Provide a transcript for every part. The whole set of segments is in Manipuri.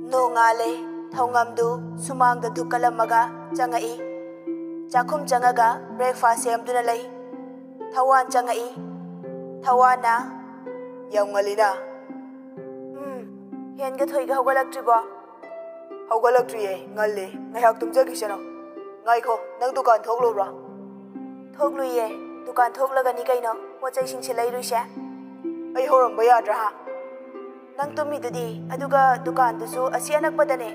Nongale, Thongam Sumang the Dukalamaga, Jangai, Jakum Jangaga, breakfast Amduna lay, Tawan Jangai, Tawana, Yangalina. Henga Toiga Hogalatriba Hogalatri, Ngali, Nahaktum Jakishano, Naiko, Nandukan Toglora. Togluye, Dukan Toglaganikano, what's I think she later share? I horum Bayadra. Nang to me today, Aduga Dukan to so a Siena Padane.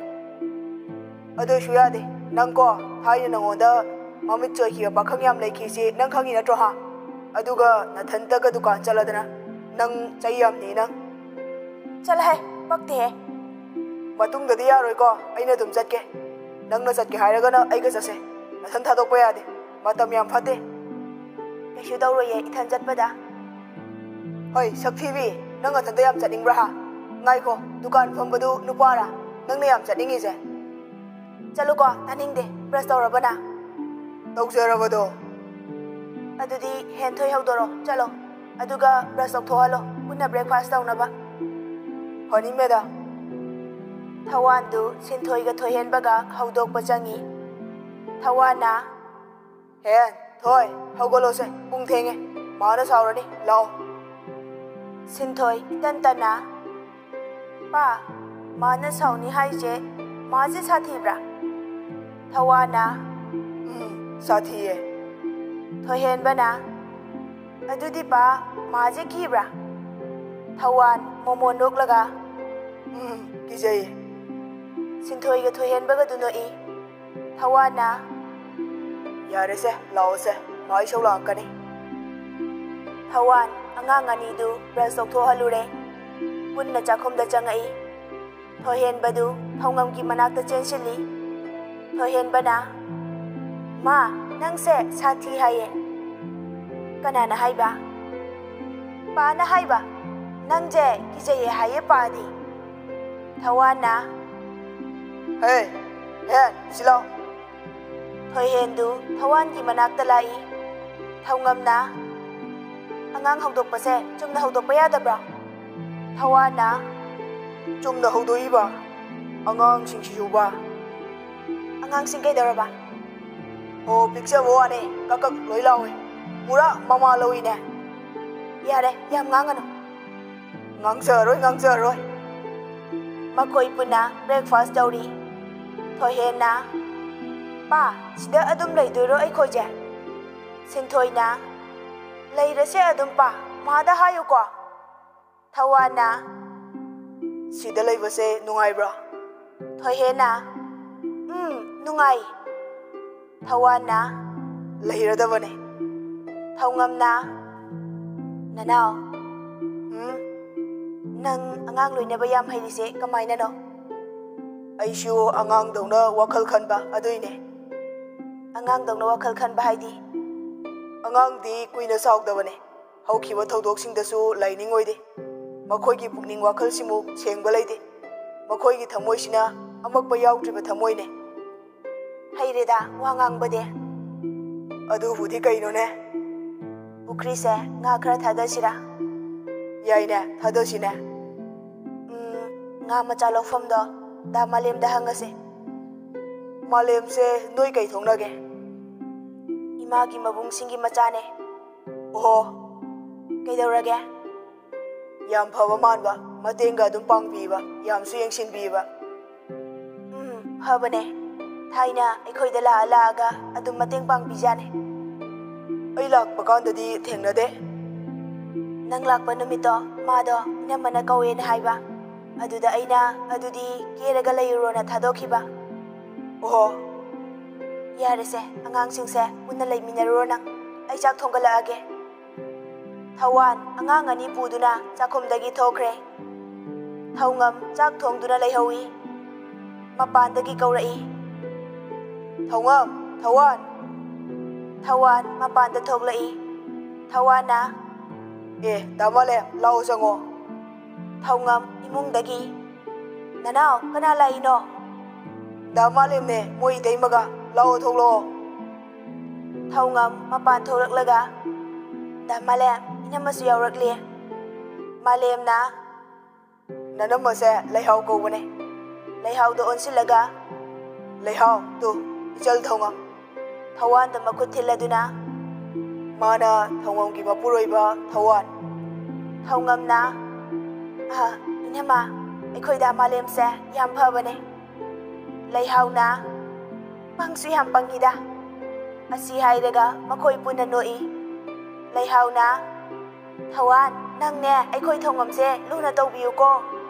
Ado Shuyade, Nanko, Hayanonda, Mamito here, Bakangam like he say, Nankang in a Troha. Aduga, Natantaga Dukan Chaladana, Nang Chayam Nina. Chalhe, Bakte Matung the Diarco, I know them Zake. Nang Nazaki Haragana, I guess I say, Natantado Poyade, Matamiam Fate. Kashudaroye, Itanjat Bada. Hoi, Sak TV, Nangatandam Setting Braha. Naiko, Dukan from Badu, Nupara, Nangyam setting is it. Chaluka, Taning de, Prestorabana. Doxeravado Adudi, Hentoy Hodoro, Chalo, Aduga, Breast of Toalo, Una breakfast down about Honey Meda Tawandu, Sintoiga Toyen Baga, Hodok Bajangi Tawana Hen, Toy, Hogolose, Bungtenge, Manas already, low Sintoy, Tantana Pa, Mana Sauni Haije, Mazi Satibra Tawana Satie Tohen Bana Adudi Pa, Mazi Kibra Tawan, Momonok Laga Gizay Sintoiga Tohen Baga Dunoi Tawana Yarese, Lause, Noisholakani Tawan, Anganganidu, Breast of Tohalure Punna Jakom the Jangai Tohen Badu, Tongam Gimanaka Jenshili Tohen Bana Ma, Nang se, Sati Haye Kanana Haiba Pana Haiba Nangje, Gizaye Haye Padi Tawana Hey, Hen, Silo Tohendu, Tawan Gimanaka Lai Tongam na Angang Hodok Pase, Jumna Hodok Payadabra Tawana Jumna Hodoiba Angang Singshuba Angang Singay Daraba O Pixel Wane, Kakak Loilawe Mura Mama Loine Yare, Yam Ngangano Ngangsa Roy Makoy Puna, breakfast dowry Tohena Pa, Sida Adum Laiduro Ekoja Sintoina Later say Adumpa, Mada Hayuka Tawana Sida Lava say Nungaibra Tohena Nungai Tawana Later the Vane Taungamna Nanao Nang Angang Lui never yam Hailise, Kamaina no I show Angang Dona Wakal Kanba, Aduine Angang Dona Wakal Kanba Haidi Angang di Queen of South Davane, how Kiva Todoxing the Su, lining with it. Makogi Pugning Wakal Simu, saying Balade. Makogi Tamoishina, Amakbayau Tribatamoine. Hayreda, Wangang Bade Adu Hudikainone Ukrise, Nakra Tadashira Yaina, Tadashina Namachalo from the Damalim Dahangase Malem se Noikai Tonage Imagi Mabung Singi Machane Oh Kaidaraga Yam Pavamanba, Matenga Dumpang Biba, Yam Suyang Sin Biba Habane Taina, Ekoidala Alaga, Adum Mateng Pang Bijane I lak Pakanda di Tengnade Nanglak Panumito, Mado, Namanako in Haiba Aduda Aina, Adudi, Kiragalay Tadokiba Oh Yarese, Angang Singse, Unalay Minaronang, ay Jack Tongalaage. Tawan, Angang Ani Puduna, Jakum Dagi Tokre. Taungam, Jack Tong Duna Layhowi. Mapan Dagi Kaurai. Taungam, Tawan, Mapan the Toglai. Tawana, Damale, Lausango. Taungam, Imung Dagi. Nanao, Kanala ino. Damalim ne, Mui Daimaga. Lao Tolo Taungam, Mapan Tolak Laga Damalem, Inamasu Yarakli Malem na Nanamase, Lahau Govane ꯂꯩꯍꯥꯎꯗ ꯑꯣꯟꯁꯤꯜꯂꯒ ꯂꯩꯍꯥꯎ ꯇꯨ ꯏꯆꯜ ꯊꯧꯉꯝ ꯊꯋꯥꯟꯗ ꯃꯈꯨꯠ ꯊꯤꯜꯂꯗꯨꯅ ꯃꯥꯅ ꯊꯧꯉꯝꯒꯤ ꯃꯄꯨꯔꯣꯏꯕ ꯊꯋꯥꯟ ꯊꯧꯉꯝꯅ ꯏꯅꯝꯃ ꯑꯩꯈꯣꯏꯗ ꯃꯥꯂꯦꯝꯁꯦ ꯌꯥꯝ ꯐꯕꯅꯦ ꯂꯩꯍꯥꯎꯅ ꯄꯪꯁꯨ ꯌꯥꯝ ꯄꯪꯉꯤꯗ ꯑꯁꯤ ꯍꯥꯏꯔꯒ ꯃꯈꯣꯏ ꯄꯨꯟꯅ ꯅꯣꯛꯏ ꯂꯩꯍꯥꯎꯅ ꯊꯋꯥꯟ ꯅꯪꯅꯦ ꯑꯩꯈꯣꯏ ꯊꯧꯉꯝꯁꯦ ꯂꯨꯅ ꯇꯧꯕꯤꯌꯨꯀꯣ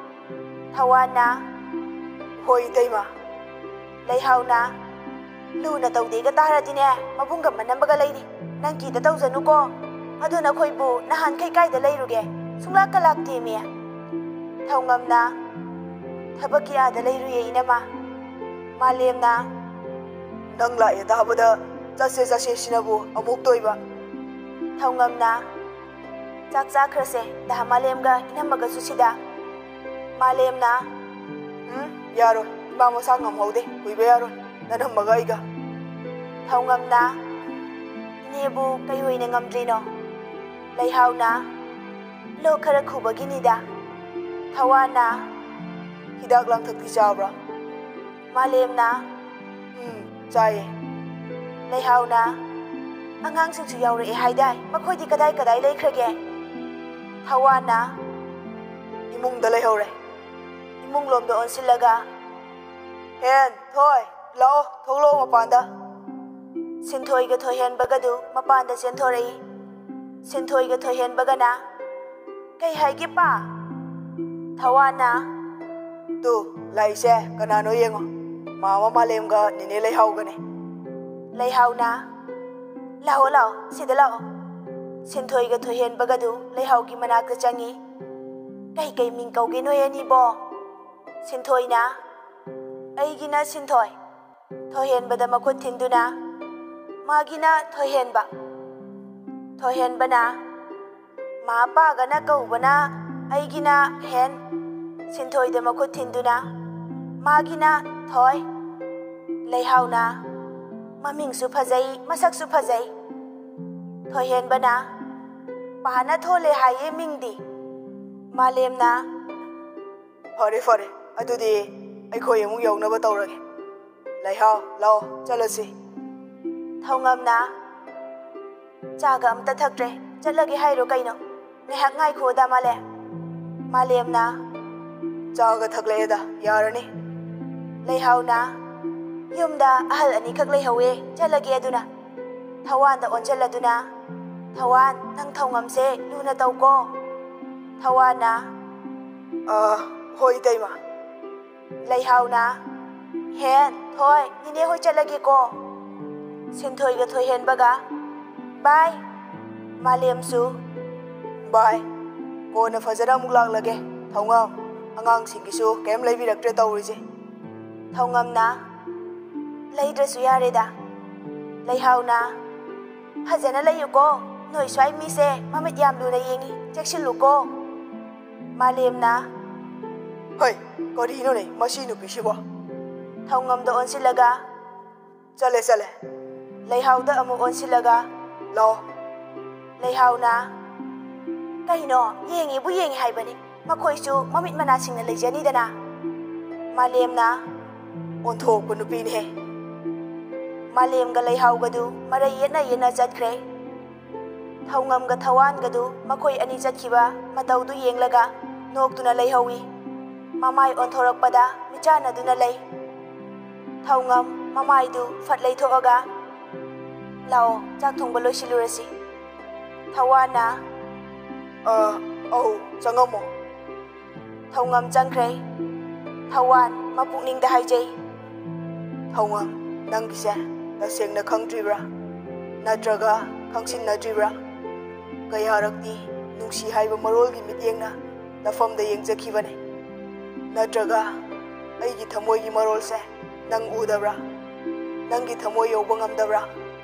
ꯊꯋꯥꯟꯅ ꯍꯣꯏ ꯏꯇꯩꯃ ꯂꯩꯍꯥꯎꯅ ꯂꯨꯅ ꯇꯧꯗꯦꯒ ꯇꯥꯔꯗꯤꯅꯦ ꯃꯕꯨꯡꯒ ꯃꯅꯝꯕꯒ ꯂꯩꯔꯤ ꯅꯪ ꯀꯤꯗ ꯇꯧꯖꯅꯨꯀꯣ ꯑꯗꯨ ꯅꯈꯣꯏꯕꯨ ꯅꯍꯥꯟꯈꯩ ꯀꯥꯏꯗ ꯂꯩꯔꯨꯒꯦ ꯁꯨꯡꯂꯥꯛꯀ ꯂꯥꯛꯇꯦꯃꯤ ꯊꯧꯉꯝꯅ ꯊꯕꯛꯀꯤ ꯑꯥꯗ ꯂꯩꯔꯨꯌꯦ ꯏꯅꯝꯃ ꯃꯥꯂꯦꯝꯅ ꯅꯪ ꯂꯥꯛꯑꯦ ꯇꯥꯕꯗ ꯆꯠꯁꯦ ꯁꯤꯅꯕꯨ ꯑꯃꯨꯛ ꯇꯣꯏꯕ ꯊꯧꯉꯝꯅ ꯆꯥꯛ ꯆꯥꯈ꯭ꯔꯁꯦ ꯗꯥ ꯃꯥꯂꯦꯝꯒ ꯏꯅꯝꯃꯒꯁꯨ ꯁꯤꯗ ꯃꯥꯂꯦꯝꯅ ꯌꯥꯔꯣꯏ ꯏꯃꯥ ꯃꯁꯥ ꯉꯝꯍꯧꯗꯦ ꯀꯨꯏꯕ ꯌꯥꯔꯣꯏ ꯅꯅꯝꯃꯒ ꯑꯩꯒ ꯊꯧꯉꯝꯅ ꯏꯅꯦꯕꯨ ꯀꯩ ꯑꯣꯏꯅ ꯉꯝꯗ꯭ꯔꯤꯅꯣ ꯂꯩꯍꯥꯎꯅ ꯂꯣꯛ ꯈꯔ ꯈꯨꯕꯒꯤꯅꯤꯗ ꯊꯋꯥꯟꯅ ꯍꯤꯗꯥꯛ ꯂꯥꯡꯊꯛꯇꯤ ꯆꯥꯕ꯭ꯔꯥ ꯃꯥꯂꯦꯝꯅ ꯆꯥꯏꯌꯦ ꯂꯩꯍꯥꯎꯅ ꯑꯉꯥꯡꯁꯤꯡꯁꯨ ꯌꯥꯎꯔꯛꯑꯦ ꯍꯥꯏꯗꯥꯏ ꯃꯈꯣꯏꯗꯤ ꯀꯗꯥꯏ ꯂꯩꯈ꯭ꯔꯒꯦ ꯊꯋꯥꯟꯅ ꯏꯃꯨꯡꯗ ꯂꯩꯍꯧꯔꯦ ꯏꯃꯨꯡꯂꯣꯝꯗ ꯑꯣꯟꯁꯤꯜꯂꯒ ꯍꯦꯟ ꯊꯣꯏ ꯂꯥꯛꯑꯣ ꯊꯣꯛꯂꯛꯑꯣ ꯃꯄꯥꯟꯗ ꯁꯤꯟꯊꯣꯏꯒ ꯊꯣꯏꯍꯦꯟꯕꯒꯗꯨ ꯃꯄꯥꯟꯗ ꯆꯦꯟꯊꯣꯔꯛꯏ ꯁꯤꯟꯊꯣꯏꯒ ꯊꯣꯏꯍꯦꯟꯕꯒꯅ ꯀꯩ ꯍꯥꯏꯒꯦ ꯄꯥ ꯊꯋꯥꯟꯅ ꯇꯨ ꯂꯥꯛꯏꯁꯦ ꯀꯅꯥꯅꯣ ꯌꯦꯡꯉꯣ ꯃꯥꯃ ꯃꯥꯂꯦꯝꯒ ꯅꯤꯅꯦ ꯂꯩꯍꯥꯎꯒꯅꯦ ꯂꯩꯍꯥꯎꯅ ꯂꯥꯛꯑꯣ ꯁꯤꯗ ꯂꯥꯛꯑꯣ ꯁꯤꯟꯊꯣꯏꯒ ꯊꯣꯏꯍꯦꯟꯕꯒꯗꯨ ꯂꯩꯍꯥꯎꯒꯤ ꯃꯅꯥꯛꯇ ꯆꯪꯉꯤ ꯀꯩ ꯃꯤꯡ ꯀꯧꯒꯦ ꯅꯣꯏ ꯑꯅꯤꯕꯣ ꯁꯤꯟꯊꯣꯏꯅ ꯑꯩꯒꯤꯅ ꯁꯤꯟꯊꯣꯏ ꯊꯣꯏꯍꯦꯟꯕꯗ ꯃꯈꯨꯠ ꯊꯤꯟꯗꯨꯅ ꯃꯥꯒꯤꯅ ꯊꯣꯏꯍꯦꯟꯕ ꯊꯣꯏꯍꯦꯟꯕꯅ ꯃꯥ ꯄꯥꯒꯅ ꯀꯧꯕꯅ ꯑꯩꯒꯤꯅ ꯍꯦꯟ ꯁꯤꯟꯊꯣꯏꯗ ꯃꯈꯨꯠ ꯊꯤꯟꯗꯨꯅ ꯃꯥꯒꯤꯅ ꯊꯣꯏ ꯂꯩꯍꯥꯎꯅ ꯃꯃꯤꯡꯁꯨ ꯐꯖꯩ ꯃꯁꯛꯁꯨ ꯐꯖꯩ ꯊꯣꯏꯍꯦꯟꯕꯅ ꯄꯥꯅ ꯊꯣꯜꯂꯦ ꯍꯥꯏꯌꯦ ꯃꯤꯡꯗꯤ ꯃꯥꯂꯦꯝꯅ ꯐꯔꯦ ꯑꯗꯨꯗꯤ ꯑꯩꯈꯣꯏ ꯑꯃꯨꯛ ꯌꯧꯅꯕ ꯇꯧꯔꯒꯦ ꯂꯩꯍꯥꯎ ꯂꯥꯛꯑꯣ ꯆꯠꯂꯁꯤ ꯊꯧꯉꯝꯅ ꯆꯥꯒ ꯑꯝꯇ ꯊꯛꯇ꯭ꯔꯦ ꯆꯠꯂꯒꯦ ꯍꯥꯏꯔꯣ ꯀꯩꯅꯣ ꯉꯥꯏꯍꯥꯛ ꯉꯥꯏꯈꯣꯗ ꯃꯥꯂꯦꯝꯅ ꯆꯥꯒ ꯊꯛꯂꯛꯑꯦꯗ ꯌꯥꯔꯅꯤ ꯂꯩꯍꯥꯎꯅ ꯌꯨꯝꯗ ꯑꯍꯜ ꯑꯅꯤꯈꯛ ꯂꯩꯍꯧꯋꯦ ꯆꯠꯂꯒꯦ ꯑꯗꯨꯅ ꯊꯋꯥꯟꯗ ꯑꯣꯟꯁꯤꯜꯂꯗꯨꯅ ꯊꯋꯥꯟ ꯅꯪ ꯊꯧꯉꯝꯁꯦ ꯂꯨꯅ ꯇꯧꯀꯣ ꯊꯋꯥꯟꯅ ꯍꯣꯏ ꯏꯇꯩꯃ ꯂꯩꯍꯥꯎꯅ ꯍꯦꯟ ꯊꯣꯏ ꯅꯤꯅꯦ ꯍꯣꯏ ꯆꯠꯂꯒꯦꯀꯣ ꯁꯤꯟꯊꯣꯏꯒ ꯊꯣꯏꯍꯦꯟꯕꯒ ꯕꯥꯏ ꯃꯥꯂꯦꯝꯁꯨ ꯕꯥꯏ ꯀꯣꯟꯅ ꯐꯖꯅ ꯑꯃꯨꯛ ꯂꯥꯛꯂꯒꯦ ꯊꯧꯉꯝ ꯑꯉꯥꯡꯁꯤꯡꯒꯤꯁꯨ ꯀꯩꯝ ꯂꯩꯕꯤꯔꯛꯇ꯭रे ꯇꯧꯔꯤꯁꯦ ꯊꯧꯉꯝꯅ ꯂꯩꯗ꯭ꯔꯁꯨ ꯌꯥꯔꯦꯗ ꯂꯩꯍꯥꯎꯅ ꯐꯖꯅ ꯂꯩꯌꯨꯀꯣ ꯅꯣꯏ ꯁ꯭ꯋꯥꯏ ꯃꯤꯁꯦ ꯃꯃꯤꯠ ꯌꯥꯝ ꯂꯨꯅ ꯌꯦꯡꯉꯤ ꯆꯦꯛꯁꯤꯜꯂꯨꯀꯣ ꯃꯥꯂꯦꯝꯅ ꯍꯣꯏ ꯀꯔꯤꯅꯣꯅꯦ ꯃꯁꯤ ꯅꯨꯄꯤꯁꯤꯕꯣ ꯊꯧꯉꯝꯗ ꯑꯣꯟꯁꯤꯜꯂꯒ ꯆꯠꯂꯦ ꯂꯩꯍꯥꯎꯗ ꯑꯃꯨꯛ ꯑꯣꯟꯁꯤꯜꯂꯒ ꯂꯥꯛꯑꯣ ꯂꯩꯍꯥꯎꯅ ꯀꯩꯅꯣ ꯌꯦꯡꯉꯤ ꯍꯥꯏꯕꯅꯤ ꯃꯈꯣꯏꯁꯨ ꯃꯃꯤꯠ ꯃꯅꯥꯁꯤꯡꯅ ꯂꯩꯖꯅꯤꯗꯅ ꯃꯥꯂꯦꯝꯅ ꯑꯣꯟꯊꯣꯛꯄ ꯅꯨꯄꯤꯅꯦꯍꯦ ꯃꯥꯂꯦꯝꯒ ꯂꯩꯍꯥꯎꯒꯗꯨ ꯃꯔꯩ ꯌꯦꯠꯅ ꯆꯠꯈ꯭ꯔꯦ ꯊꯧꯉꯝꯒ ꯊꯋꯥꯟꯒꯗꯨ ꯃꯈꯣꯏ ꯑꯅꯤ ꯆꯠꯈꯤꯕ ꯃꯇꯧꯗꯨ ꯌꯦꯡꯂꯒ ꯅꯣꯛꯇꯨꯅ ꯂꯩꯍꯧꯏ ꯃꯃꯥꯏ ꯑꯣꯟꯊꯣꯔꯛꯄꯗ ꯃꯤꯆꯥꯟꯅꯗꯨꯅ ꯂꯩ ꯊꯧꯉꯝ ꯃꯃꯥꯏꯗꯨ ꯐꯠ ꯂꯩꯊꯣꯛꯑꯒ ꯂꯥꯛꯑꯣ ꯆꯥꯛ ꯊꯣꯡꯕ ꯂꯣꯏꯁꯤꯜꯂꯨꯔꯁꯤ ꯊꯋꯥꯟꯅ ꯆꯪꯉꯝꯃꯣ ꯊꯧꯉꯝ ꯆꯪꯈ꯭ꯔꯦ ꯊꯋꯥꯟ ꯃꯄꯨꯛꯅꯤꯡꯗ ꯍꯥꯏꯖꯩ ꯊꯧꯉꯝ ꯅꯪꯒꯤꯁꯦ ꯇꯁꯦꯡꯅ ꯈꯪꯗ꯭ꯔꯤꯕ꯭ꯔꯥ ꯅꯠꯇ꯭ꯔꯒ ꯈꯪꯁꯤꯟꯅꯗ꯭ꯔꯤꯕ꯭ꯔꯥ ꯀꯌꯥꯔꯛꯇꯤ ꯅꯨꯡꯁꯤ ꯍꯥꯏꯕ ꯃꯔꯣꯜꯒꯤ ꯃꯤꯠꯌꯦꯡꯅ ꯂꯐꯝꯗ ꯌꯦꯡꯖꯈꯤꯕꯅꯤ ꯅꯠꯇ꯭ꯔꯒ ꯑꯩꯒꯤ ꯊꯃꯣꯏꯒꯤ ꯃꯔꯣꯜꯁꯦ ꯅꯪ ꯎꯗꯕ꯭ꯔꯥ ꯅꯪꯒꯤ ꯊꯃꯣꯏ ꯌꯧꯕ ꯉꯝꯗꯕ꯭ꯔꯥ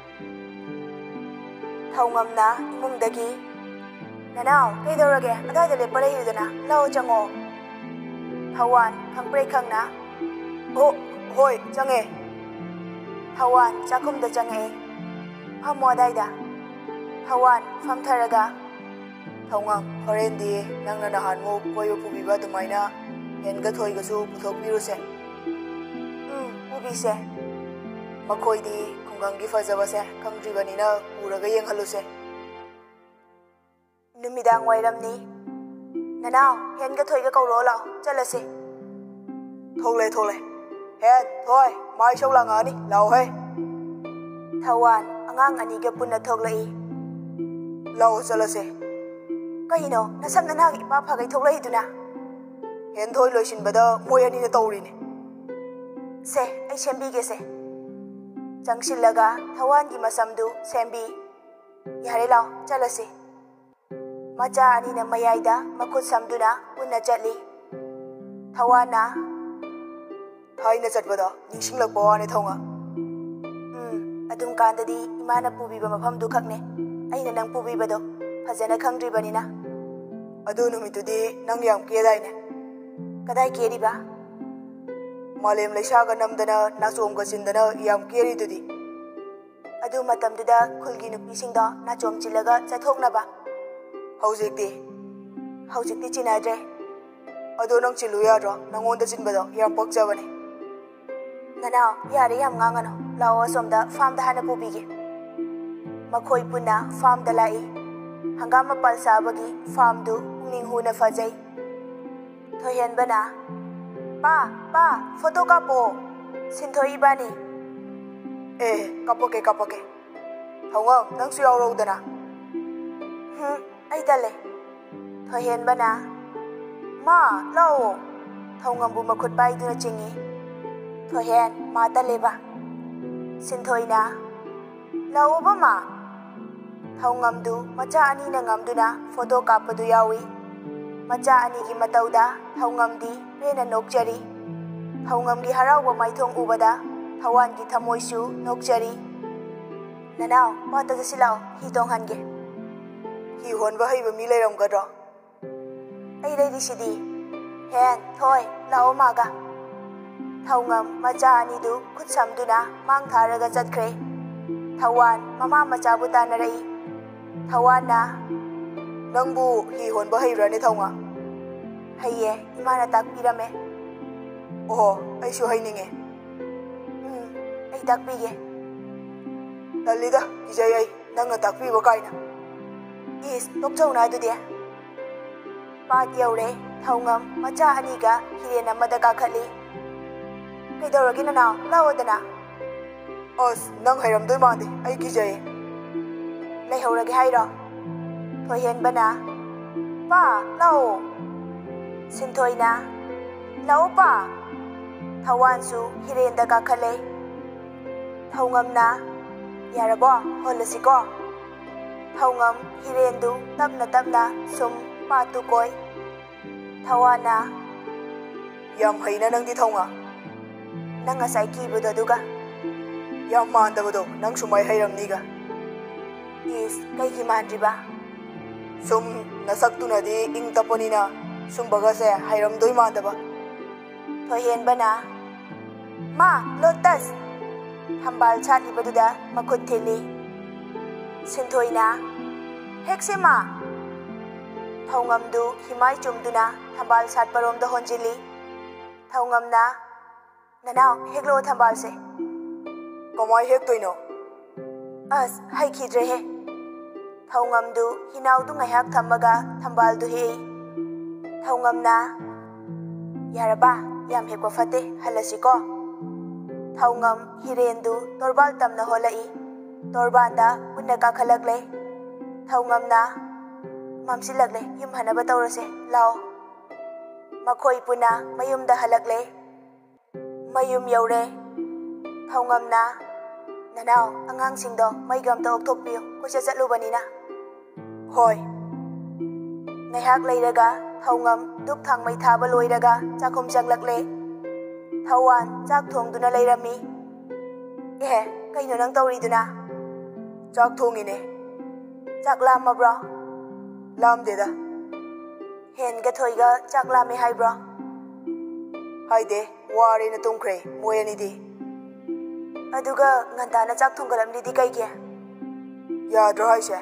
ꯊꯧꯉꯝꯅ ꯏꯃꯨꯡꯗꯒꯤ ꯅꯅꯥꯎ ꯀꯩꯗꯧꯔꯒꯦ ꯑꯗꯨꯋꯥꯏꯗ ꯂꯦꯞꯄ ꯂꯩꯌꯨꯗꯅ ꯂꯥꯛꯑꯣ ꯆꯪꯉꯣ ꯊꯋꯥꯟ ꯈꯪꯄ꯭ꯔꯦꯛ ꯈꯪꯅ ꯍꯣꯏ ꯆꯪꯉꯦ ꯊꯋꯥꯟ ꯆꯥꯛꯈꯨꯝꯗ ꯆꯪꯉꯛꯑꯦ ꯐꯝꯃꯣ ꯑꯗꯥꯏꯗ ꯊꯋꯥꯟ ꯐꯝꯊꯔꯒ ꯊꯧꯉꯝ ꯍꯣꯔꯦꯟꯗꯤ ꯅꯪꯅ ꯅꯍꯥꯟꯃꯨꯛ ꯀꯣꯏꯕ ꯄꯨꯕꯤꯕ ꯑꯗꯨꯃꯥꯏꯅ ꯍꯦꯟꯒ ꯊꯣꯏꯒꯁꯨ ꯄꯨꯊꯣꯛꯄꯤꯔꯨꯁꯦ ꯄꯨꯕꯤꯁꯦ ꯃꯈꯣꯏꯗꯤ ꯈꯨꯡꯒꯪꯒꯤ ꯐꯖꯕꯁꯦ ꯈꯪꯗ꯭ꯔꯤꯕꯅꯤꯅ ꯄꯨꯔꯒ ꯌꯦꯡꯍꯜꯂꯨꯁꯦ ꯅꯨꯃꯤꯗꯥꯡ ꯋꯥꯏꯔꯝꯅꯤ ꯅꯅꯥꯎ ꯍꯦꯟꯒ ꯊꯣꯏꯒ ꯀꯧꯔꯛꯑꯣ ꯂꯥꯛꯑꯣ ꯆꯠꯂꯁꯤ ꯊꯣꯛꯂꯦ ꯍꯦꯟ ꯊꯣꯏ ꯃꯥꯏ ꯁꯧ ꯂꯥꯡꯉꯛꯑꯅꯤ ꯂꯥꯛꯑꯣ ꯍꯦ ꯊꯋꯥꯟ ꯑꯉꯥꯡ ꯑꯅꯤꯒ ꯄꯨꯟꯅ ꯊꯣꯛꯂꯛꯏ ꯂꯥꯛꯑꯣ ꯆꯠꯂꯁꯦ ꯀꯩꯅꯣ ꯅꯁꯝ ꯅꯅꯥꯒ ꯏꯄꯥ ꯐꯥꯒꯩ ꯊꯣꯛꯂꯛꯏꯗꯨꯅ ꯍꯦꯟꯊꯣꯏ ꯂꯣꯏꯁꯤꯟꯕꯗ ꯃꯣꯏ ꯑꯅꯤꯅ ꯇꯧꯔꯤꯅꯦ ꯁꯦ ꯑꯩ ꯁꯦꯝꯕꯤꯒꯦꯁꯦ ꯆꯪꯁꯤꯜꯂꯒ ꯊꯋꯥꯟꯒꯤ ꯃꯁꯝꯗꯨ ꯁꯦꯝꯕꯤ ꯌꯥꯔꯦ ꯂꯥꯎ ꯆꯠꯂꯁꯤ ꯃꯆꯥ ꯑꯅꯤꯅ ꯃꯌꯥꯏꯗ ꯃꯈꯨꯠ ꯁꯝꯗꯨꯅ ꯄꯨꯟꯅ ꯆꯠꯂꯤ ꯊꯋꯥꯟꯅ ꯊꯥꯏꯅ ꯆꯠꯄꯗ ꯅꯤꯡꯁꯤꯡꯂꯛꯄ ꯋꯥꯅꯤ ꯊꯧꯉ ꯑꯗꯨꯝ ꯀꯥꯟꯗꯗꯤ ꯏꯃꯥꯅ ꯄꯨꯕꯤꯕ ꯃꯐꯝꯗꯨ ꯈꯛꯅꯦ ꯑꯩꯅ ꯅꯪ ꯄꯨꯕꯤꯕꯗꯣ ꯐꯖꯅ ꯈꯪꯗ꯭ꯔꯤꯕꯅꯤꯅ ꯑꯗꯨ ꯅꯨꯃꯤꯠꯇꯨꯗꯤ ꯅꯪ ꯌꯥꯝ ꯀꯦꯗꯥꯏꯅꯦ ꯀꯗꯥꯏ ꯀꯦꯔꯤꯕ ꯃꯥꯂꯦꯝ ꯂꯩꯁꯥꯒ ꯅꯝꯗꯅ ꯅꯥꯆꯣꯝꯒ ꯆꯤꯟꯗꯅ ꯌꯥꯝ ꯀꯦꯔꯤꯗꯨꯗꯤ ꯑꯗꯨ ꯃꯇꯝꯗꯨꯗ ꯈꯨꯜꯒꯤ ꯅꯨꯄꯤꯁꯤꯡꯗꯣ ꯅꯥꯆꯣꯝ ꯆꯤꯜꯂꯒ ꯆꯠꯊꯣꯛꯅꯕ ꯍꯧꯖꯤꯛꯇꯤ ꯆꯤꯟꯅꯗ꯭ꯔꯦ ꯑꯗꯣ ꯅꯪ ꯆꯤꯜꯂꯨ ꯌꯥꯗ꯭ꯔꯣ ꯅꯪꯉꯣꯟꯗ ꯆꯤꯟꯕꯗꯣ ꯌꯥꯝ ꯄꯛꯆꯕꯅꯦ ꯅꯅꯥꯎ ꯌꯥꯔꯦ ꯌꯥꯝ ꯉꯥꯡꯒꯅꯨ ꯂꯥꯛꯑꯣ ꯑꯁꯣꯝꯗ ꯐꯥꯝꯗ ꯍꯥꯟꯅ ꯄꯨꯕꯤꯒꯦ ꯃꯈꯣꯏ ꯄꯨꯟꯅ ꯐꯥꯝꯗ ꯂꯥꯛꯏ ꯍꯪꯒꯥꯝ ꯃꯄꯥꯜ ꯁꯥꯕꯒꯤ ꯐꯥꯝꯗꯨ ꯄꯨꯛꯅꯤꯡ ꯍꯨꯅ ꯐꯖꯩ ꯊꯣꯏꯍꯦꯟꯕꯅ ꯄꯥ ꯐꯣꯇꯣ ꯀꯥꯞꯄꯣ ꯁꯤꯟꯊꯣꯏ ꯏꯕꯥꯅꯤ ꯀꯥꯞꯄꯛꯀꯦ ꯊꯧꯉꯝ ꯅꯪꯁꯨ ꯌꯥꯎꯔꯧꯗꯅ ꯑꯩ ꯇꯜꯂꯦ ꯊꯣꯏꯍꯦꯟꯕꯅ ꯃꯥ ꯂꯥꯛꯑꯣ ꯊꯧꯉꯝꯕꯨ ꯃꯈꯨꯠ ꯄꯥꯏꯗꯨꯅ ꯆꯤꯡꯏ ꯊꯣꯏꯍꯦꯟ ꯃꯥ ꯇꯜꯂꯦꯕ ꯁꯤꯟꯊꯣꯏꯅ ꯂꯥꯛꯑꯣꯕ ꯃꯥ ꯊꯧꯉꯝꯗꯨ ꯃꯆꯥ ꯑꯅꯤꯅ ꯉꯝꯗꯨꯅ ꯐꯣꯇꯣ ꯀꯥꯞꯄꯗꯨ ꯌꯥꯎꯏ ꯃꯆꯥ ꯑꯅꯤꯒꯤ ꯃꯇꯧꯗ ꯊꯧꯉꯝꯗꯤ ꯄꯦꯟꯅ ꯅꯣꯛꯆꯔꯤ ꯊꯧꯉꯝꯒꯤ ꯍꯔꯥꯎꯕ ꯃꯥꯏꯊꯣꯡ ꯎꯕꯗ ꯊꯋꯥꯟꯒꯤ ꯊꯃꯣꯏꯁꯨ ꯅꯣꯛꯆꯔꯤ ꯅꯅꯥꯎ ꯄꯥꯠꯇ ꯆꯠꯁꯤ ꯂꯥꯛꯑꯣ ꯍꯤ ꯇꯣꯡꯍꯟꯒꯦ ꯍꯤ ꯍꯣꯟꯕ ꯍꯩꯕ ꯃꯤ ꯂꯩꯔꯝꯒꯗ꯭ꯔꯣ ꯑꯩ ꯂꯩꯔꯤꯁꯤꯗꯤ ꯍꯦꯟ ꯊꯣꯏ ꯂꯥꯛꯑꯣ ꯃꯥꯒ ꯊꯧꯉꯝ ꯃꯆꯥ ꯑꯅꯤꯗꯨ ꯈꯨꯠ ꯁꯝꯗꯨꯅ ꯃꯥꯡ ꯊꯥꯔꯒ ꯆꯠꯈ꯭ꯔꯦ ꯊꯋꯥꯟ ꯃꯃꯥ ꯃꯆꯥꯕꯨ ꯇꯥꯟꯅꯔꯛꯏ ꯊꯋꯥꯟꯅ ꯅꯪꯕꯨ ꯍꯤ ꯍꯣꯟꯕ ꯍꯩꯕ꯭ꯔꯅꯦ ꯊꯧꯉ ꯍꯩꯌꯦ ꯏꯃꯥꯅ ꯇꯥꯛꯄꯤꯔꯝꯃꯦ ꯑꯣꯍꯣ ꯑꯩꯁꯨ ꯍꯩꯅꯤꯡꯉꯦ ꯑꯩ ꯇꯥꯛꯄꯤꯒꯦ ꯇꯜꯂꯤꯗ ꯀꯤꯖꯩ ꯑꯩ ꯅꯪꯅ ꯇꯥꯛꯄꯤꯕ ꯀꯥꯏꯅ ꯏꯁ ꯇꯣꯛꯆꯧꯅ ꯑꯗꯨꯗꯤ ꯄꯥꯠ ꯌꯧꯔꯦ ꯊꯧꯉꯝ ꯃꯆꯥ ꯑꯅꯤꯒ ꯍꯤꯔꯦꯟ ꯑꯃꯗ ꯀꯥꯈꯠꯂꯤ ꯀꯩꯗꯧꯔꯒꯦ ꯅꯅꯥꯎ ꯂꯥꯛꯑꯣꯗꯅ ꯑꯁ ꯅꯪ ꯍꯩꯔꯝꯗꯣꯏ ꯃꯥꯟꯗꯦ ꯑꯩ ꯀꯤꯖꯩꯌꯦ ꯂꯩꯍꯧꯔꯒꯦ ꯍꯥꯏꯔꯣ ꯊꯣꯏꯍꯦꯟꯕꯅ ꯄꯥ ꯂꯥꯛꯑꯣ ꯁꯤꯟꯊꯣꯏꯅ ꯂꯥꯛꯑꯣ ꯄꯥ ꯊꯋꯥꯟꯁꯨ ꯍꯤꯔꯦꯟꯗ ꯀꯥꯈꯠꯂꯦ ꯊꯧꯉꯝꯅ ꯌꯥꯔꯕꯣ ꯍꯣꯜꯂꯁꯤꯀꯣ ꯊꯧꯉꯝ ꯍꯤꯔꯦꯟꯗꯨ ꯇꯞꯅ ꯁꯨꯝ ꯄꯥꯠꯇꯨ ꯀꯣꯏ ꯊꯋꯥꯟꯅ ꯌꯥꯝ ꯍꯩꯅ ꯅꯪꯗꯤ ꯊꯧꯉ ꯅꯪ ꯉꯁꯥꯏ ꯀꯤꯕꯗꯣ ꯑꯗꯨꯒ ꯌꯥꯝ ꯃꯥꯟꯗꯕꯗꯣ ꯅꯪ ꯁꯨꯃꯥꯏ ꯍꯩꯔꯝꯅꯤꯒ ꯏꯁ ꯀꯩꯒꯤ ꯃꯥꯟꯗ꯭ꯔꯤꯕ ꯁꯨꯝ ꯅꯁꯛꯇꯨꯅꯗꯤ ꯏꯪ ꯇꯞꯄꯅꯤꯅ ꯁꯨꯝꯕꯒꯁꯦ ꯍꯩꯔꯝꯗꯣꯏ ꯃꯥꯟꯗꯕ ꯊꯣꯏꯍꯦꯟꯕꯅ ꯃꯥ ꯂꯣꯇꯁ ꯊꯝꯕꯥꯜ ꯁꯥꯠꯂꯤꯕꯗꯨꯗ ꯃꯈꯨꯠ ꯊꯤꯜꯂꯤ ꯁꯤꯟꯊꯣꯏꯅ ꯍꯦꯛꯁꯦ ꯃꯥ ꯊꯧꯉꯝꯗꯨ ꯍꯤꯃꯥꯏ ꯆꯨꯝꯗꯨꯅ ꯊꯝꯕꯥꯜ ꯁꯥꯠꯄꯔꯣꯝꯗ ꯍꯣꯟꯖꯤꯜꯂꯤ ꯊꯧꯉꯝꯅ ꯅꯅꯥꯎ ꯍꯦꯛꯂꯛꯑꯣ ꯊꯝꯕꯥꯜꯁꯦ ꯀꯃꯥꯏ ꯍꯦꯛꯇꯣꯏꯅꯣ ꯑꯁ ꯍꯩꯈꯤꯗ꯭ꯔꯦꯍꯦ ꯊꯧꯉꯝꯗꯨ ꯍꯤꯅꯥꯎꯗꯨ ꯉꯥꯏꯍꯥꯛ ꯊꯝꯃꯒ ꯊꯝꯕꯥꯜꯗꯨ ꯍꯦꯛꯏ ꯊꯧꯉꯝꯅ ꯌꯥꯔꯕ ꯌꯥꯝ ꯍꯦꯛꯄ ꯐꯠꯇꯦ ꯍꯜꯂꯁꯤꯀꯣ ꯊꯧꯉꯝ ꯍꯤꯔꯦꯟꯗꯨ ꯇꯣꯔꯕꯥꯜ ꯇꯝꯅ ꯍꯣꯜꯂꯛꯏ ꯇꯣꯔꯕꯥꯟꯗ ꯄꯨꯟꯅ ꯀꯥꯈꯠꯂꯛꯂꯦ ꯊꯧꯉꯝꯅ ꯃꯝꯁꯤꯜꯂꯛꯂꯦ ꯌꯨꯝ ꯍꯟꯅꯕ ꯇꯧꯔꯁꯦ ꯂꯥꯛꯑꯣ ꯃꯈꯣꯏ ꯄꯨꯟꯅ ꯃꯌꯨꯝꯗ ꯍꯜꯂꯛꯂꯦ ꯃꯌꯨꯝ ꯌꯧꯔꯦ ꯊꯧꯉꯝꯅ ꯅꯅꯥꯎ ꯑꯉꯥꯡꯁꯤꯡꯗꯣ ꯃꯩꯒ ꯑꯝꯇ ꯑꯣꯛꯊꯣꯛꯄꯤꯌꯨ ꯀꯣꯏꯆꯠ ꯆꯠꯂꯨꯕꯅꯤꯅ ꯍꯣꯏ ꯉꯥꯏꯍꯥꯛ ꯂꯩꯔꯒ ꯊꯧꯉꯝ ꯙꯨꯞ ꯊꯥꯡꯃꯩ ꯊꯥꯕ ꯂꯣꯏꯔꯒ ꯆꯥꯛꯈꯨꯝ ꯆꯪꯂꯛꯂꯦ ꯊꯋꯥꯟ ꯆꯥꯛ ꯊꯣꯡꯗꯨꯅ ꯂꯩꯔꯝꯃꯤ ꯀꯩꯅꯣ ꯅꯪ ꯇꯧꯔꯤꯗꯨꯅ ꯆꯥꯛ ꯊꯣꯡꯉꯤꯅꯦ ꯆꯥꯛ ꯂꯥꯝꯃꯕ꯭ꯔꯣ ꯂꯥꯝꯗꯦꯗ ꯍꯦꯟꯒ ꯊꯣꯏꯒ ꯆꯥꯛ ꯂꯥꯝꯃꯦ ꯍꯥꯏꯕ꯭ꯔꯣ ꯍꯥꯏꯗꯦ ꯋꯥꯔꯦꯅ ꯇꯨꯝꯈ꯭ꯔꯦ ꯃꯣꯏ ꯑꯅꯤꯗꯤ ꯑꯗꯨꯒ ꯉꯟꯇꯥꯅ ꯆꯥꯛ ꯊꯣꯡꯒꯠꯂꯝꯂꯤꯗꯤ ꯀꯩꯒꯤ ꯌꯥꯗ꯭ꯔꯣ ꯍꯥꯏꯁꯦ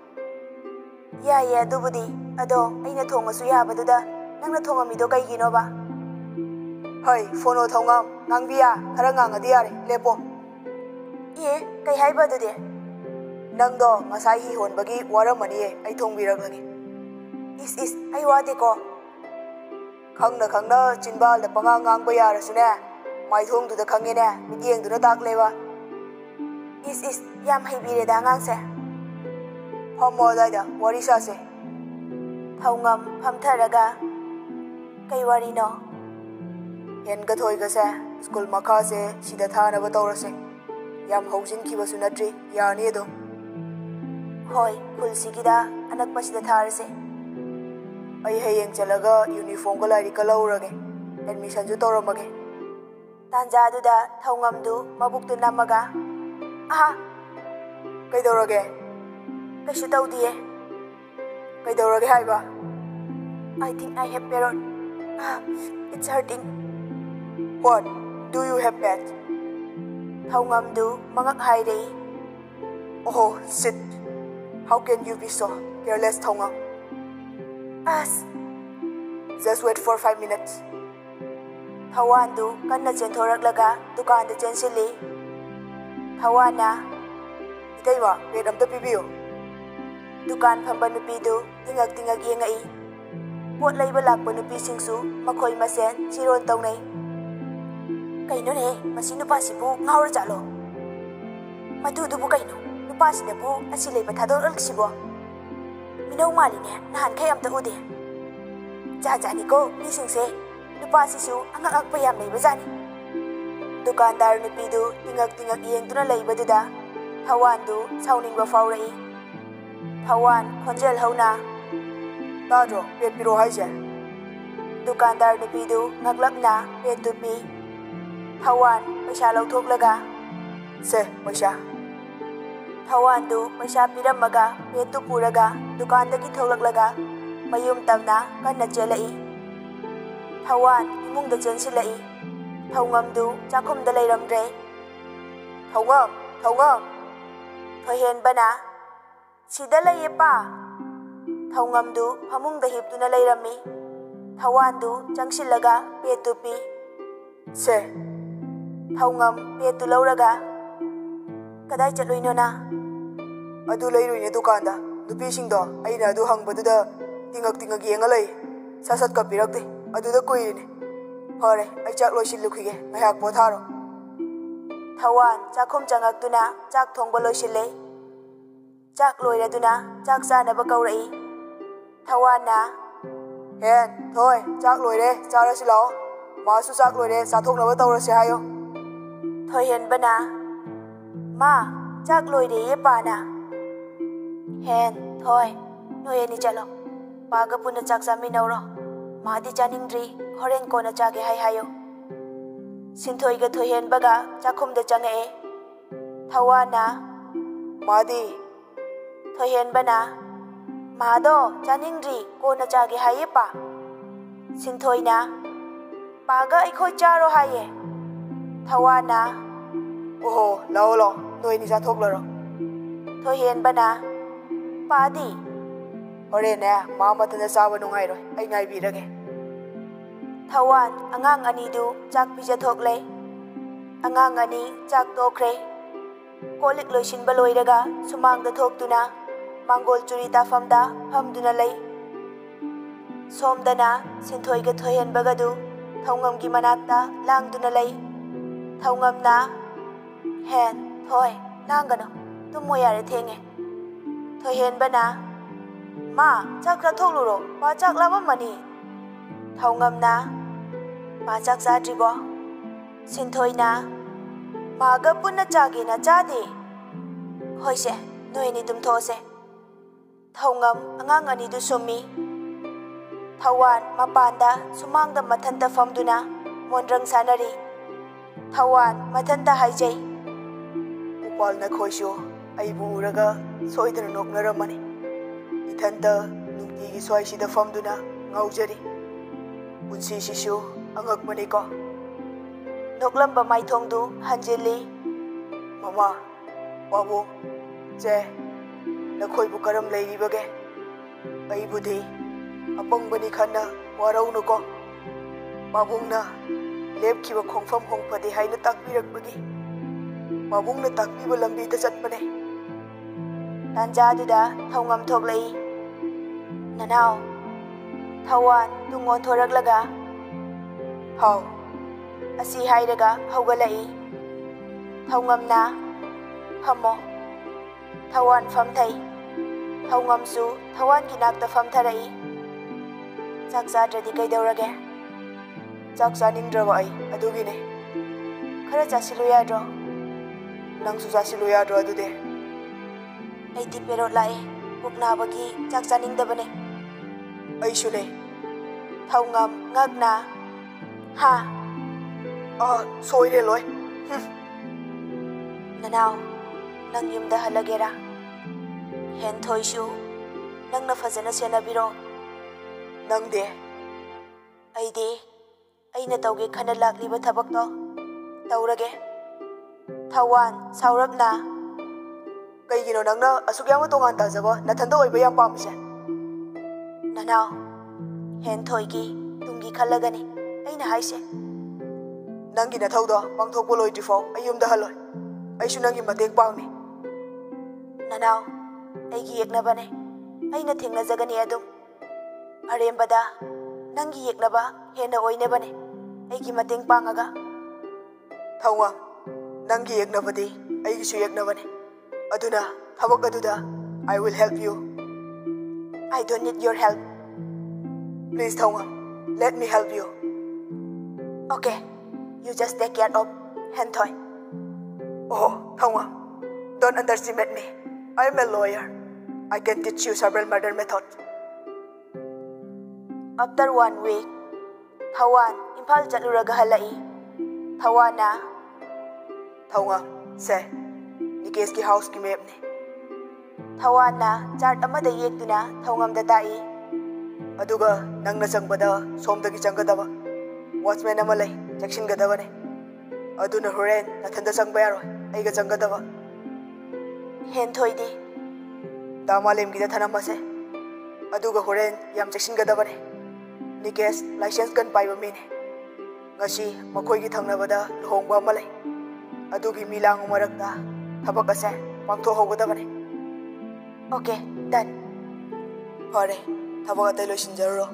ꯌꯥꯏꯌꯦ ꯑꯗꯨꯕꯨꯗꯤ ꯑꯗꯣ ꯑꯩꯅ ꯊꯣꯡꯉꯁꯨ ꯌꯥꯕꯗꯨꯗ ꯅꯪꯅ ꯊꯣꯡꯉꯝꯃꯤꯗꯣ ꯀꯩꯒꯤꯅꯣꯕ ꯍꯣꯏ ꯐꯣꯅꯣ ꯊꯧꯉꯝ ꯉꯥꯡꯕꯤꯌꯥ ꯈꯔ ꯉꯥꯡꯉꯗꯤ ꯌꯥꯔꯦ ꯂꯦꯞꯄꯣ ꯑꯦ ꯀꯩ ꯍꯥꯏꯕ ꯑꯗꯨꯗꯤ ꯅꯪꯗꯣ ꯉꯁꯥꯏ ꯍꯤ ꯍꯣꯟꯕꯒꯤ ꯋꯥꯔꯝꯃꯅꯤꯌꯦ ꯑꯩ ꯊꯣꯡꯕꯤꯔꯛꯂꯒꯦ ꯏꯁ ꯑꯩ ꯋꯥꯗꯦꯀꯣ ꯈꯪꯅ ꯈꯪꯅ ꯆꯤꯟꯕꯥꯜꯗ ꯄꯉꯥꯡ ꯉꯥꯡꯕ ꯌꯥꯔꯁꯨꯅꯦ ꯃꯥꯏꯊꯣꯡꯗꯨꯗ ꯈꯪꯉꯦꯅꯦ ꯃꯤꯠꯌꯦꯡꯗꯨꯅ ꯇꯥꯛꯂꯦꯕ ꯏꯁ ꯌꯥꯝ ꯍꯩꯕꯤꯔꯦꯗ ꯑꯉꯥꯡꯁꯦ ꯐꯝꯃꯣ ꯑꯗꯥꯏꯗ ꯋꯥꯔꯤ ꯁꯥꯁꯦ ꯊꯧꯉꯝ ꯐꯝꯊꯔꯒ ꯀꯩ ꯋꯥꯔꯤꯅꯣ ꯍꯦꯟꯒ ꯊꯣꯏꯒꯁꯦ ꯁ꯭ꯀꯨꯜ ꯃꯈꯥꯁꯦ ꯁꯤꯗ ꯊꯥꯅꯕ ꯇꯧꯔꯁꯦ ꯌꯥꯝ ꯍꯧꯖꯤꯟꯈꯤꯕꯁꯨ ꯅꯠꯇ꯭ꯔꯤ ꯌꯥꯅꯤ ꯑꯗꯨꯝ ꯍꯣꯏ ꯈꯨꯜꯁꯤꯒꯤꯗ ꯑꯅꯛꯄꯁꯤꯗ ꯊꯥꯔꯁꯦ ꯑꯩ ꯍꯌꯦꯡ ꯆꯠꯂꯒ ꯌꯨꯅꯤꯐꯣꯔꯝꯒ ꯂꯥꯏꯔꯤꯛꯀ ꯂꯧꯔꯨꯔꯒꯦ ꯑꯦꯗꯃꯤꯁꯟꯁꯨ ꯇꯧꯔꯝꯃꯒꯦ ꯇꯥꯟꯖꯥꯗꯨꯗ ꯊꯧꯉꯝꯗꯨ ꯃꯕꯨꯛꯇꯨ ꯅꯝꯃꯒ ꯑꯍꯥ ꯀꯩꯗꯧꯔꯒꯦ ꯀꯩꯁꯨ ꯇꯧꯗꯤꯌꯦ ꯀꯩꯗꯧꯔꯒꯦ ꯍꯥꯏꯕ I think I have parrot. It's hurting. What? Do you have pet? ꯊꯧꯉꯝꯗꯨ ꯃꯉꯛ ꯍꯥꯏꯔꯦ Oh shit. How can you be so careless ꯊꯧꯉꯝ Just wait for 5 minutes. ꯊꯋꯥꯟꯗꯨ ꯀꯟꯅ ꯆꯦꯟꯊꯣꯔꯛꯂꯒ ꯗꯨꯀꯥꯟꯗ ꯆꯦꯟꯁꯤꯜꯂꯤ ꯊꯋꯥꯟꯅ ꯏꯇꯩꯃ ꯄꯦꯠ ꯑꯝꯇ ꯄꯤꯕꯤꯌꯨ ꯗꯨꯀꯥꯟ ꯐꯝꯕ ꯅꯨꯄꯤꯗꯨ ꯇꯤꯡꯉꯛ ꯌꯦꯡꯉꯛꯏ ꯄꯣꯠ ꯂꯩꯕ ꯂꯥꯛꯄ ꯅꯨꯄꯤꯁꯤꯡꯁꯨ ꯃꯈꯣꯏ ꯃꯁꯦꯟ ꯆꯤꯔꯣꯟ ꯇꯧꯅꯩ ꯀꯩꯅꯣꯅꯦ ꯃꯁꯤ ꯅꯨꯄꯥꯁꯤꯕꯨ ꯉꯥꯎꯔ ꯖꯥꯠꯂꯣ ꯃꯗꯨꯗꯨꯕꯨ ꯀꯩꯅꯣ ꯅꯨꯄꯥꯁꯤꯅꯕꯨ ꯑꯁꯤ ꯂꯩꯕ ꯊꯥꯗꯣꯔꯛꯂꯤꯁꯤꯕꯣ ꯃꯤꯅꯧ ꯃꯥꯜꯂꯤꯅꯦ ꯅꯍꯥꯟꯈꯩ ꯑꯝꯇ ꯎꯗꯦ ꯖꯥꯠꯅꯤꯀꯣ ꯃꯤꯁꯤꯡꯁꯦ ꯅꯨꯄꯥꯁꯤꯁꯨ ꯑꯉꯛꯄ ꯌꯥꯝ ꯂꯩꯕꯖꯥꯠꯅꯤ ꯗꯨꯀꯥꯟꯗꯥꯔ ꯅꯨꯄꯤꯗꯨ ꯇꯤꯡꯉꯛ ꯌꯦꯡꯗꯨꯅ ꯂꯩꯕꯗꯨꯗ ꯊꯋꯥꯟꯗꯨ ꯁꯥꯎꯅꯤꯡꯕ ꯐꯥꯎꯔꯛꯏ ꯊꯋꯥꯟ ꯈꯣꯟꯖꯦꯜ ꯍꯧꯅ ꯇꯥꯗ꯭ꯔꯣ ꯄꯦꯠ ꯄꯤꯔꯣ ꯍꯥꯏꯁꯦ ꯗꯨꯀꯥꯟꯗꯥꯔ ꯅꯨꯄꯤꯗꯨ ꯉꯛꯂꯞꯅ ꯄꯦꯠꯇꯨ ꯄꯤ ꯊꯋꯥꯟ ꯄꯩꯁꯥ ꯂꯧꯊꯣꯛꯂꯒ ꯁꯦ ꯄꯩꯁꯥ ꯊꯋꯥꯟꯗꯨ ꯄꯩꯁꯥ ꯄꯤꯔꯝꯃꯒ ꯄꯦꯠꯇꯨ ꯄꯨꯔꯒ ꯗꯨꯀꯥꯟꯗꯒꯤ ꯊꯣꯛꯂꯛꯂꯒ ꯃꯌꯨꯝ ꯇꯝꯅ ꯀꯟꯅ ꯆꯦꯜꯂꯛꯏ ꯊꯋꯥꯟ ꯏꯃꯨꯡꯗ ꯆꯦꯟꯁꯤꯜꯂꯛꯏ ꯊꯧꯉꯝꯗꯨ ꯆꯥꯛꯈꯨꯝꯗ ꯂꯩꯔꯝꯗ꯭ꯔꯦ ꯊꯧꯉꯝ ꯊꯣꯏꯍꯦꯟꯕꯅ ꯁꯤꯗ ꯂꯩꯌꯦ ꯄꯥ ꯊꯧꯉꯝꯗꯨ ꯐꯃꯨꯡꯗ ꯍꯤꯞꯇꯨꯅ ꯂꯩꯔꯝꯃꯤ ꯊꯋꯥꯟꯗꯨ ꯆꯪꯁꯤꯜꯂꯒ ꯄꯦꯠꯇꯨ ꯄꯤ ꯁꯦ ꯊꯧꯉꯝ ꯄꯦꯠꯇꯨ ꯂꯧꯔꯒ ꯀꯗꯥꯏ ꯆꯠꯂꯨꯏꯅꯣꯅ ꯑꯗꯨ ꯂꯩꯔꯨꯏꯅꯦ ꯗꯨꯀꯥꯟꯗ ꯅꯨꯄꯤꯁꯤꯡꯗꯣ ꯑꯩꯅ ꯑꯗꯨ ꯍꯪꯕꯗꯨꯗ ꯇꯤꯡꯉꯛ ꯌꯦꯡꯉ ꯂꯩ ꯁꯠꯀ ꯄꯤꯔꯛꯇꯦ ꯑꯗꯨꯗ ꯀꯨꯏꯔꯤꯅꯦ ꯐꯔꯦ ꯑꯩ ꯆꯥꯛ ꯂꯣꯏꯁꯤꯜꯂꯨꯈꯤꯒꯦ ꯉꯥꯏꯍꯥꯛ ꯄꯣꯊꯥꯔꯣ ꯊꯋꯥꯟ ꯆꯥꯛꯈꯨꯝ ꯆꯪꯉꯛꯇꯨꯅ ꯆꯥꯛ ꯊꯣꯡꯕ ꯂꯣꯏꯁꯤꯜꯂꯦ ꯆꯥꯛ ꯂꯣꯏꯔꯗꯨꯅ ꯆꯥꯛ ꯆꯥꯅꯕ ꯀꯧꯔꯛꯏ ꯊꯋꯥꯟꯅ ꯍꯦꯟ ꯊꯣꯏ ꯆꯥꯛ ꯂꯣꯏꯔꯦ ꯆꯥꯔꯁꯤ ꯂꯥꯛꯑꯣ ꯃꯥꯁꯨ ꯆꯥꯛ ꯂꯣꯏꯔꯦ ꯆꯥꯊꯣꯛꯅꯕ ꯇꯧꯔꯁꯦ ꯍꯥꯏꯌꯣ ꯊꯣꯏꯍꯦꯟꯕꯅ ꯃꯥ ꯆꯥꯛ ꯂꯣꯏꯔꯦꯌꯦ ꯄꯥꯅ ꯍꯦꯟ ꯊꯣꯏ ꯅꯣꯏ ꯑꯅꯤ ꯆꯠꯂꯣ ꯄꯥꯒ ꯄꯨꯟꯅ ꯆꯥꯛ ꯆꯥꯃꯤꯟꯅꯧꯔꯣ ꯃꯥꯗꯤ ꯆꯥꯅꯤꯡꯗ꯭ꯔꯤ ꯍꯣꯔꯦꯟ ꯀꯣꯟꯅ ꯆꯥꯒꯦ ꯍꯥꯏꯌꯣ ꯁꯤꯟꯊꯣꯏꯒ ꯊꯣꯏꯍꯦꯟꯕꯒ ꯆꯥꯛꯈꯨꯝꯗ ꯆꯪꯉꯛꯑꯦ ꯊꯋꯥꯟꯅ ꯃꯥꯗꯤ ꯊꯣꯏꯍꯦꯟꯕꯅ ꯃꯥꯗꯣ ꯆꯥꯅꯤꯡꯗ꯭ꯔꯤ ꯀꯣꯟꯅ ꯆꯥꯒꯦ ꯍꯥꯏꯌꯦ ꯄꯥ ꯁꯤꯟꯊꯣꯏꯅ ꯄꯥꯒ ꯑꯩꯈꯣꯏ ꯆꯥꯔꯣ ꯍꯥꯏꯌꯦ ꯊꯋꯥꯟꯅ ꯑꯣꯍꯣ ꯂꯥꯛꯑꯣ ꯅꯣꯏꯅꯤ ꯆꯥꯊꯣꯛꯂꯔꯣ ꯊꯣꯏꯍꯦꯟꯕꯅ ꯄꯥꯗꯤ ꯍꯣꯔꯦꯟꯅꯦ ꯃꯥ ꯃꯊꯟꯇ ꯆꯥꯕ ꯅꯨꯡꯉꯥꯏꯔꯣꯏ ꯑꯩ ꯉꯥꯏꯕꯤꯔꯒꯦ ꯊꯋꯥꯟ ꯑꯉꯥꯡ ꯑꯅꯤꯗꯨ ꯆꯥꯛ ꯄꯤꯖꯊꯣꯛꯂꯦ ꯑꯉꯥꯡ ꯑꯅꯤ ꯆꯥꯛ ꯇꯣꯛꯈ꯭ꯔꯦ ꯀꯣꯜꯂꯤꯛ ꯂꯣꯏꯁꯤꯟꯕ ꯂꯣꯏꯔꯒ ꯁꯨꯃꯥꯡꯗ ꯊꯣꯛꯇꯨꯅ ꯃꯥꯡꯒꯣꯜ ꯆꯨꯔꯤ ꯇꯥꯐꯝꯗ ꯐꯝꯗꯨꯅ ꯂꯩ ꯁꯣꯝꯗꯅ ꯁꯤꯟꯊꯣꯏꯒ ꯊꯣꯏꯍꯦꯟꯕꯒꯗꯨ ꯊꯧꯉꯝꯒꯤ ꯃꯅꯥꯛꯇ ꯂꯥꯡꯗꯨꯅ ꯂꯩ ꯊꯧꯉꯝꯅ ꯍꯦꯟ ꯊꯣꯏ ꯂꯥꯡꯒꯅꯣ ꯇꯨꯝꯃꯣ ꯌꯥꯔꯦ ꯊꯦꯡꯉꯦ ꯊꯣꯏꯍꯦꯟꯕꯅ ꯃꯥ ꯆꯥꯛ ꯆꯥꯊꯣꯛꯂꯨꯔꯣ ꯄꯥ ꯆꯥꯛ ꯂꯥꯝꯃꯝꯃꯅꯤ ꯊꯧꯉꯝꯅ ꯄꯥ ꯆꯥꯛ ꯆꯥꯗ꯭ꯔꯤꯕꯣ ꯁꯤꯟꯊꯣꯏꯅ ꯃꯥꯒ ꯄꯨꯟꯅ ꯆꯥꯒꯦꯅ ꯆꯥꯗꯦ ꯍꯣꯏꯁꯦ ꯅꯣꯏ ꯑꯅꯤ ꯇꯨꯝꯊꯣꯛꯑꯁꯦ ꯊꯧꯉꯝ ꯑꯉꯥꯡ ꯑꯅꯤꯗꯨ ꯁꯨꯝꯃꯤ ꯊꯋꯥꯟ ꯃꯄꯥꯟꯗ ꯁꯨꯃꯥꯡꯗ ꯃꯊꯟꯇ ꯐꯝꯗꯨꯅ ꯃꯣꯟꯗ꯭ꯔꯪ ꯁꯥꯟꯅꯔꯤ ꯊꯋꯥꯟ ꯃꯊꯟꯇ ꯍꯥꯏꯖꯩ ꯎꯄꯥꯜ ꯅꯈꯣꯏꯁꯨ ꯑꯩꯕꯨ ꯎꯔꯒ ꯁꯣꯏꯗꯅ ꯅꯣꯛꯅꯔꯝꯃꯅꯤ ꯏꯊꯟꯇ ꯅꯨꯡꯇꯤꯒꯤ ꯁ꯭ꯋꯥꯏꯁꯤꯗ ꯐꯝꯗꯨꯅ ꯉꯥꯎꯖꯔꯤ ꯄꯨꯟꯁꯤꯁꯤꯁꯨ ꯑꯉꯛꯄꯅꯤꯀꯣ ꯅꯣꯛꯂꯝꯕ ꯃꯥꯏꯊꯣꯡꯗꯨ ꯍꯟꯖꯤꯜꯂꯤ ꯃꯃꯥ ꯄꯥꯕꯨꯡ ꯆꯦ ꯅꯈꯣꯏꯕꯨ ꯀꯔꯝ ꯂꯩꯔꯤꯕꯒꯦ ꯑꯩꯕꯨꯗꯤ ꯑꯄꯪꯕꯅꯤ ꯈꯟꯅ ꯋꯥꯔꯧꯅꯨꯀꯣ ꯄꯥꯕꯨꯡꯅ ꯂꯦꯞꯈꯤꯕ ꯈꯣꯡꯐꯝ ꯍꯣꯡꯐꯗꯦ ꯍꯥꯏꯅ ꯇꯥꯛꯄꯤꯔꯛꯄꯒꯤ ꯃꯕꯨꯡꯅ ꯇꯥꯛꯄꯤꯕ ꯂꯝꯕꯤꯗ ꯆꯠꯄꯅꯦ꯫ ꯇꯥꯟꯖꯥꯗꯨꯗ ꯊꯧꯉꯝ ꯊꯣꯛꯂꯛꯏ꯫ ꯅꯅꯥꯎ, ꯊꯧꯋꯥꯟ ꯇꯨꯡ ꯑꯣꯟꯊꯣꯔꯛꯂꯒ ꯍꯥꯎ ꯑꯁꯤ ꯍꯥꯏꯔꯒ ꯍꯧꯒꯠꯂꯛꯏ꯫ ꯊꯧꯉꯝꯅ ꯐꯝꯃꯣ꯫ ꯊꯧꯋꯥꯟ ꯐꯝꯊꯩ꯫ ꯊꯧꯉꯝꯁꯨ ꯊꯧꯋꯥꯟꯒꯤ ꯅꯥꯛꯇ ꯐꯝꯊꯔꯛꯏ꯫ ꯆꯥꯛ ꯆꯥꯗ꯭ꯔꯗꯤ ꯀꯩꯗꯧꯔꯒꯦ? ꯆꯥꯛ ꯆꯥꯅꯤꯡꯗ꯭ꯔꯕ ꯑꯩ ꯑꯗꯨꯒꯤꯅꯦ꯫ ꯈꯔ ꯆꯥꯁꯤꯜꯂꯨ ꯌꯥꯗ꯭ꯔꯣ? ꯅꯪꯁꯨ ꯆꯥꯁꯤꯜꯂꯨ ꯌꯥꯗ꯭ꯔꯣ ꯑꯗꯨꯗꯤ? ꯑꯩꯗꯤ ꯄꯦꯔꯣꯠ ꯂꯥꯛꯑꯦ, ꯄꯨꯛ ꯅꯥꯕꯒꯤ ꯆꯥꯛ ꯆꯥꯅꯤꯡꯗꯕꯅꯦ꯫ ꯑꯩꯁꯨꯅꯦ꯫ ꯊꯧꯉꯝ ꯉꯛꯅ ꯍꯥ ꯁꯣꯏꯔꯦ ꯂꯣꯏ꯫ ꯅꯅꯥꯎ, ꯅꯪ ꯌꯨꯝꯗ ꯍꯜꯂꯒꯦꯔꯥ? ꯍꯦꯟꯊꯣꯏꯁꯨ ꯅꯪꯅ ꯐꯖꯅ ꯁꯦꯟꯅꯕꯤꯔꯣ꯫ ꯅꯪꯗꯤ? ꯑꯩꯗꯤ ꯑꯩꯅ ꯇꯧꯒꯦ ꯈꯟꯅ ꯂꯥꯛꯂꯤꯕ ꯊꯕꯛꯇꯣ ꯇꯧꯔꯒꯦ꯫ ꯊꯧꯋꯥꯟ ꯁꯥꯎꯔꯞꯅ ꯀꯩꯒꯤꯅꯣ ꯅꯪꯅ ꯑꯁꯨꯛ ꯌꯥꯝꯅ ꯇꯣꯉꯥꯟ ꯇꯥꯖꯕ ꯅꯊꯟꯇ ꯑꯣꯏꯕ ꯌꯥꯝ ꯄꯥꯝꯃꯤꯁꯦ? ꯅꯅꯥꯎ, ꯍꯦꯟꯊꯣꯏꯒꯤ ꯇꯨꯡꯒꯤ ꯈꯜꯂꯒꯅꯤ ꯑꯩꯅ ꯍꯥꯏꯁꯦ꯫ ꯅꯪꯒꯤ ꯅꯊꯧꯗꯣ ꯄꯥꯡꯊꯣꯛꯄ ꯂꯣꯏꯗ꯭ꯔꯤꯐꯥꯎ ꯑꯩ ꯌꯨꯝꯗ ꯍꯜꯂꯣꯏ꯫ ꯑꯩꯁꯨ ꯅꯪꯒꯤ ꯃꯇꯦꯡ ꯄꯥꯡꯅꯤ꯫ ꯅꯅꯥꯎ, ꯑꯩꯒꯤ ꯌꯦꯛꯅꯕꯅꯦ, ꯑꯩꯅ ꯊꯦꯡꯅꯖꯒꯅꯤ ꯑꯗꯨꯝ꯫ ꯑꯔꯦꯝꯕꯗ ꯅꯪꯒꯤ ꯌꯦꯛꯅꯕ ꯍꯦꯟꯅ ꯑꯣꯏꯅꯕꯅꯦ ꯑꯩꯒꯤ ꯃꯇꯦꯡ ꯄꯥꯡꯉꯒ꯫ ꯊꯧꯉꯝ, ꯅꯪꯒꯤ ꯌꯦꯛꯅꯕꯗꯤ ꯑꯩꯒꯤꯁꯨ ꯌꯦꯛꯅꯕꯅꯦ, ꯑꯗꯨꯅ ꯊꯕꯛ ꯑꯗꯨꯗ I will help you. I don't need your help. Please Thongam, let me help you. Okay, you just take care of Henthoy. Oh, Thongam, don't underestimate me. I'm a lawyer. I can teach you several murder methods. After 1 week, Thawan Imphal chatluraga halai. Thawana Thongam, se ni case ki house ki map ni. Thawana chart amada yekduna Thongam da tai. Aduga nangna changbada somdagi changgadaba. Watchman ama lai cheksingadabane. Aduna horen nathanda changba yaroi. Aiga changgadaba. Henthoidi Damalem gida thanamase. Aduga horen yam cheksingadabane. Ni case license gun paiba mine. Ngasi makhoi gi thangnabada luhongba ama lai. Adugi milang umarakta thabak ase pangthohogdabane. Okay, done. Fare, thabak atai loisinjarro.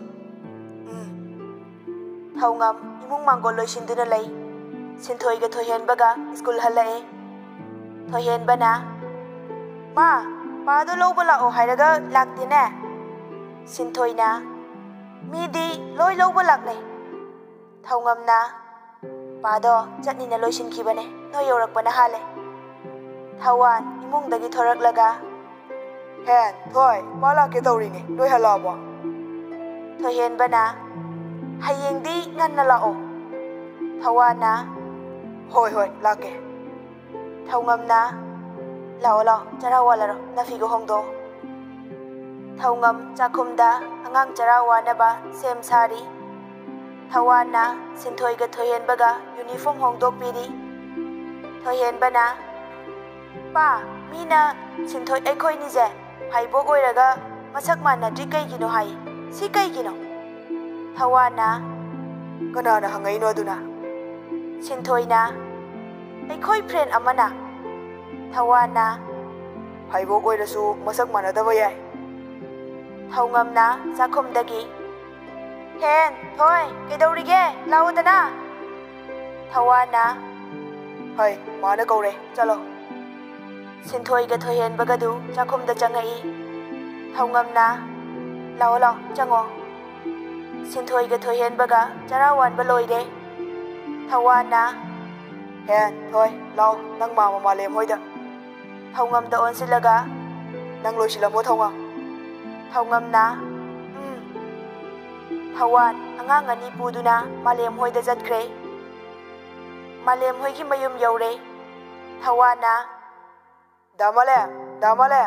Thongam imung mangol loisinduna lai. Sinthoi ga thohenbaga school halae. Thohenbana Ma, paado lawba lao hairaga laktine. Sinthoina midi loi lawba lakne. Thongamna paado chatnina loisinkhibane no yorakpana hale. Thawan imungdagi thoraklaga Hen, thoi, pala ke tawrini, loi halabo. Thohenbana hayengdi nganna lao. Thawana hoi hoi lake. Thongamna lao lao charawalaro nafigo hongdo. Thongam chakhumda angang charawanaba sem sari. Thawana Sinthoiga thohenbaga uniform hongdok piri. Thohenbana Pa mina Sinthoi aikhoi nije haibok oiraga masak manadri kaigino hai. Si kaigino. Thawana kanana hangaino aduna. Sinthoina aikhoi friend amana. Thawana haibok oirasu masak manadaba yai. Thongamna chakhumdagi Hen, thoi, kaidawrige, lawadana. Thawana Hai, mana kaure, chalo. Sinthoiga thohenbagadu chakhumda changai. Thongamna lao lao chango. Sinthoiga thohenbaga charawanba loide. Thawana Hen, thoi, lao, nang mama malem hoida. Thongamda onsilaga nang loisilamo thongam. Thongamna Thawan angang ani puduna malem hoida jatkre. Malem hoigi mayum yaure. Thawana Damale, damale.